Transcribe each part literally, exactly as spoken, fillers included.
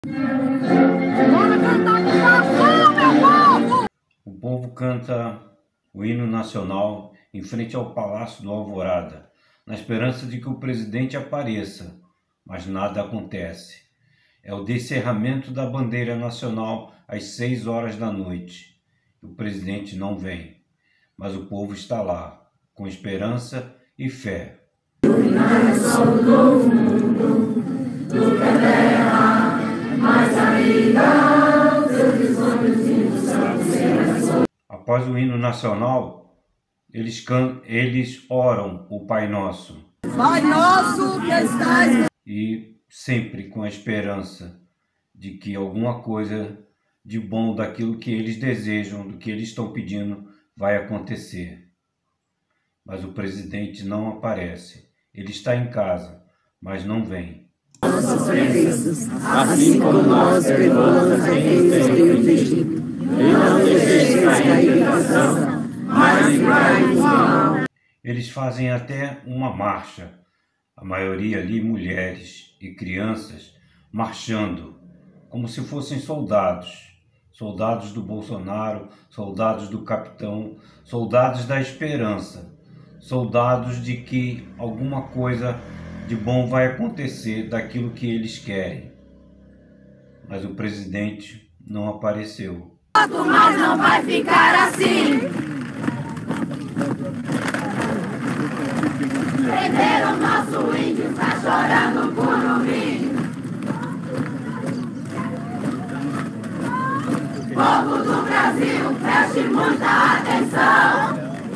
O povo canta o hino nacional em frente ao Palácio do Alvorada, na esperança de que o presidente apareça, mas nada acontece. É o descerramento da bandeira nacional às seis horas da noite. O presidente não vem, mas o povo está lá, com esperança e fé. Após o hino nacional, eles, can... eles oram o Pai Nosso. Pai Nosso que estás... E sempre com a esperança de que alguma coisa de bom daquilo que eles desejam, do que eles estão pedindo, vai acontecer. Mas o presidente não aparece. Ele está em casa, mas não vem. Nossos ofensas, assim como nós perdoamos a quem nos tem ofendido. E não deixeis cair em tentação, mas livrai-nos do mal. Eles fazem até uma marcha, a maioria ali mulheres e crianças, marchando, como se fossem soldados. Soldados do Bolsonaro, soldados do capitão, soldados da esperança, soldados de que alguma coisa de bom vai acontecer daquilo que eles querem. Mas o presidente não apareceu. Mas não vai ficar assim. Prenderam nosso índio, tá chorando por Curumim. Povo do Brasil, preste muita atenção.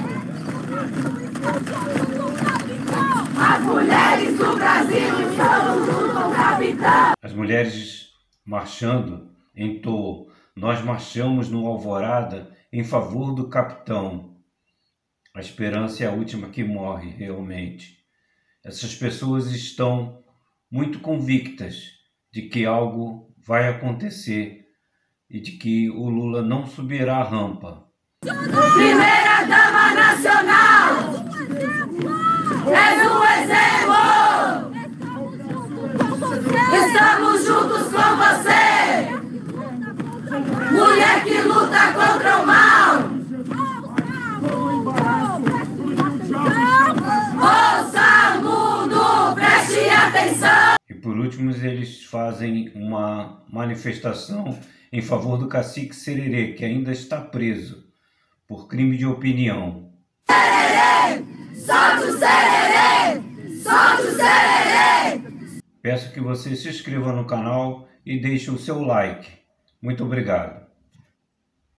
As mulheres do Brasil estão junto com o capitão. As mulheres marchando entoam: nós marchamos no Alvorada em favor do capitão. A esperança é a última que morre, realmente. Essas pessoas estão muito convictas de que algo vai acontecer e de que o Lula não subirá a rampa. Primeira Dama Nacional, és um exemplo. Estamos juntos com você, mulher que luta contra o mal. Ouça o mundo, preste atenção. E por último, eles fazem uma manifestação em favor do cacique Sererê, que ainda está preso por crime de opinião. Sererê, solta o sererê, solta o sererê. Peço que você se inscreva no canal e deixe o seu like. Muito obrigado.